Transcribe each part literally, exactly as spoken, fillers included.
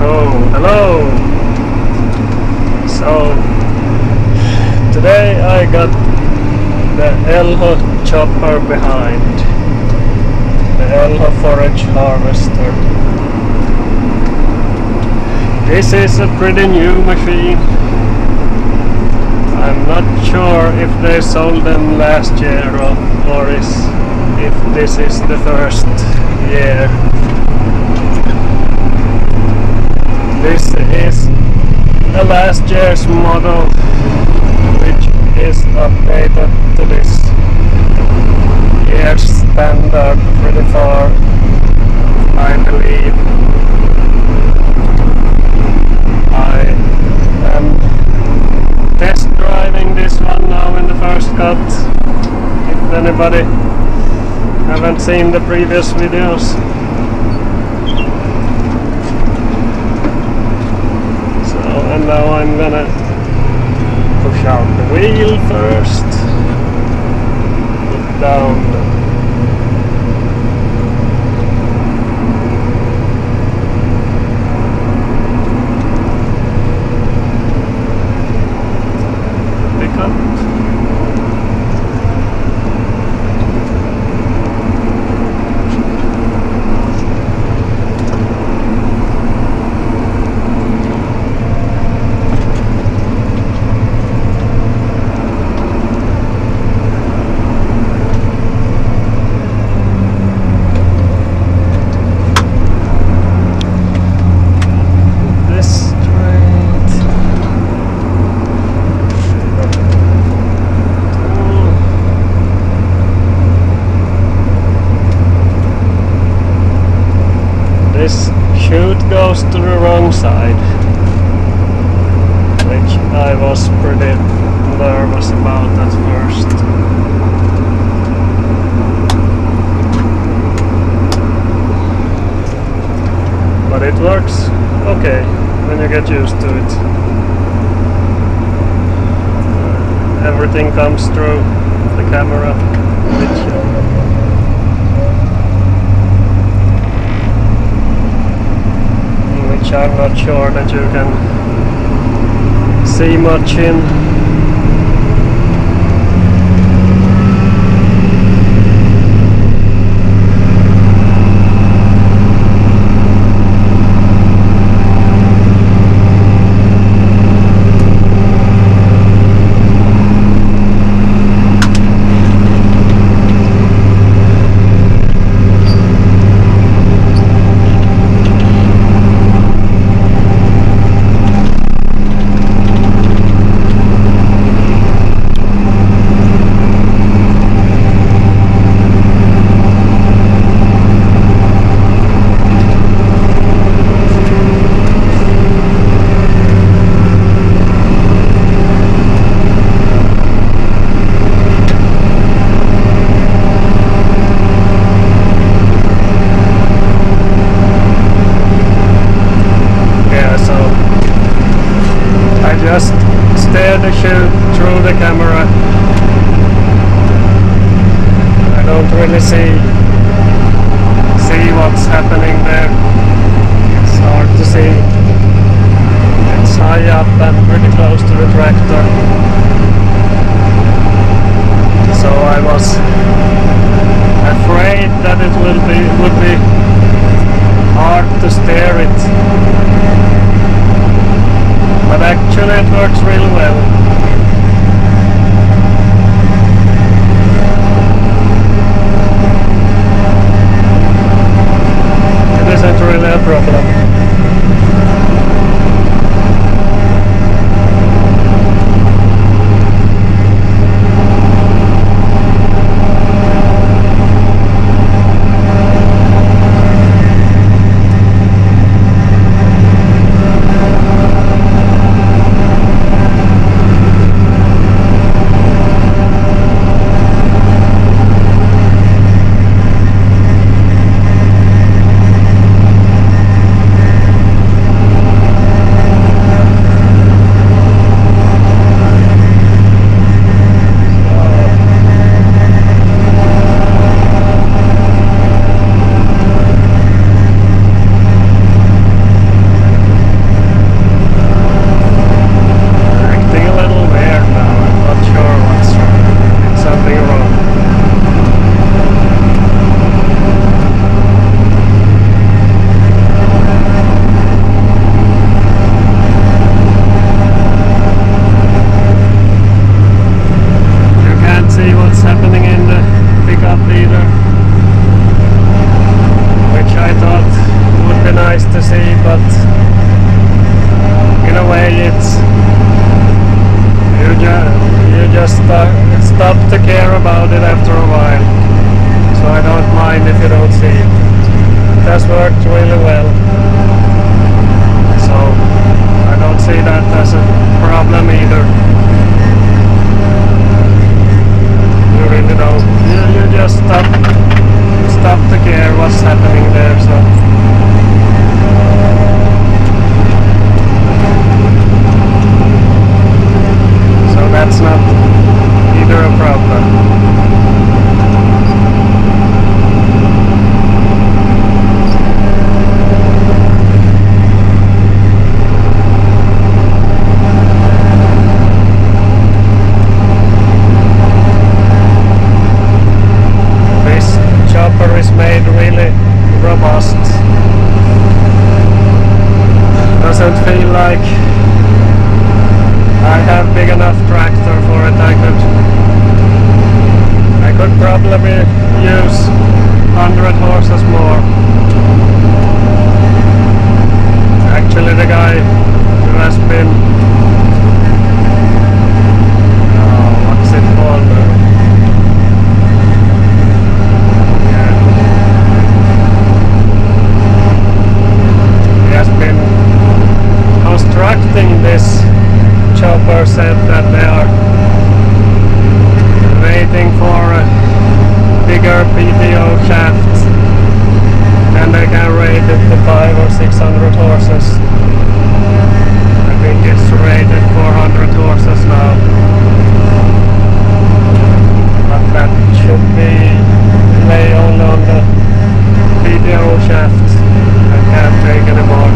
So, hello! So, today I got the Elho chopper behind, the Elho forage harvester. This is a pretty new machine. I'm not sure if they sold them last year or, or is, if this is the first year. This is the last year's model, which is updated to this year's standard pretty far, I believe. I am test driving this one now in the first cut. If anybody haven't seen the previous videos. So, and now I'm gonna push out the wheel first. Put down the this chute goes to the wrong side, which I was pretty nervous about at first. But it works okay when you get used to it. Uh, everything comes through the camera, which I'm not sure that you can see much in. Just stare the chute through the camera. I don't really see see what's happening there. It's hard to see. It's high up and pretty close to the tractor. So I was afraid that it will be would be hard to steer it. But actually it works really well. has worked really well. So I don't see that as a problem either. You really don't. You, you just stop, stop to care what's happening there. So. So that's not either a problem. Is made really robust. Doesn't feel like I have big enough tractor for it. I could I could probably use one hundred horses more. Actually, the guy who has been oh, what's it called now? Constructing this chopper said that they are waiting for a bigger P T O shaft and they can rate it to five or six hundred horses. I think it's rated four hundred horses now, but that should be lay only on the P T O shaft. I can't take any more.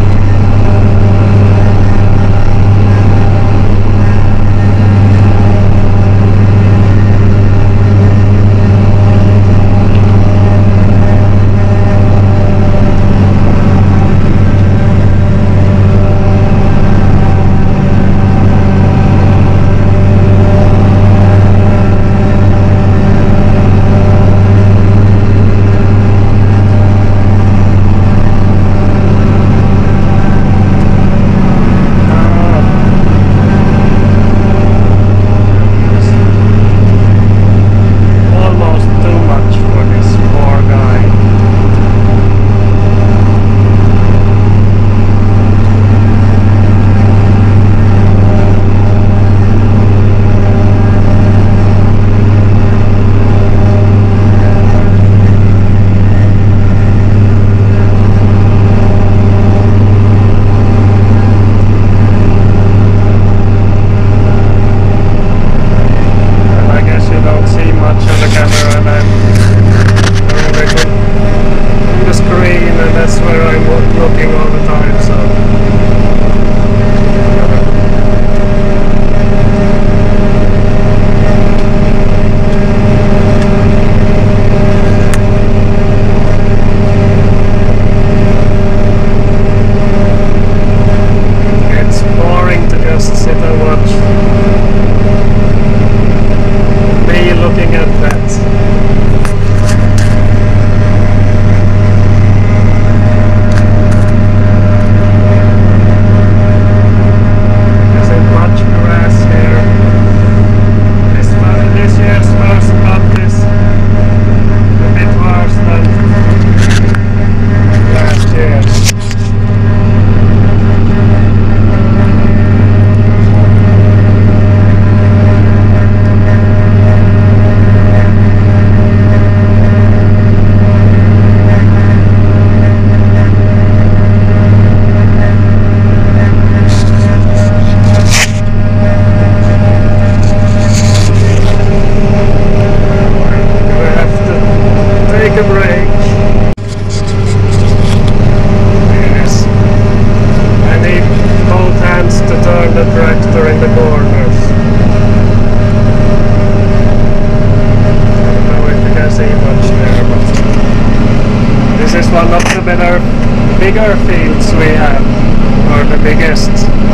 better, bigger fields we have, or the biggest,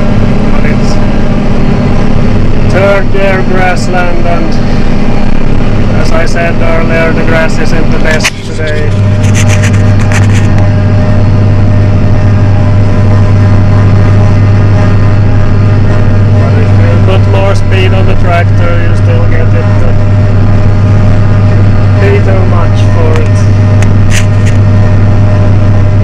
but it's third year grassland, and as I said earlier, the grass isn't the best today. But if you put more speed on the tractor, you still get it to be too much for it.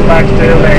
back to L A.